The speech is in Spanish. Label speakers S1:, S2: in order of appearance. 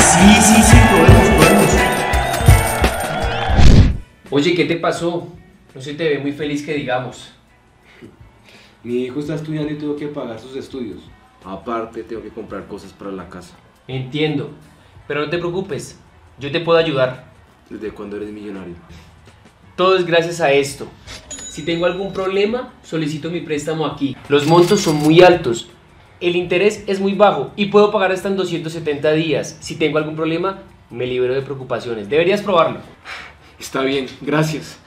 S1: Sí, podemos.
S2: Oye, ¿qué te pasó? No se te ve muy feliz que digamos.
S3: Mi hijo está estudiando y tengo que pagar sus estudios. Aparte, tengo que comprar cosas para la casa.
S2: Entiendo, pero no te preocupes, yo te puedo ayudar.
S3: ¿Desde cuándo eres millonario?
S2: Todo es gracias a esto. Si tengo algún problema, solicito mi préstamo aquí. Los montos son muy altos, el interés es muy bajo y puedo pagar hasta en 270 días. Si tengo algún problema, me libero de preocupaciones. Deberías probarlo.
S3: Está bien, gracias.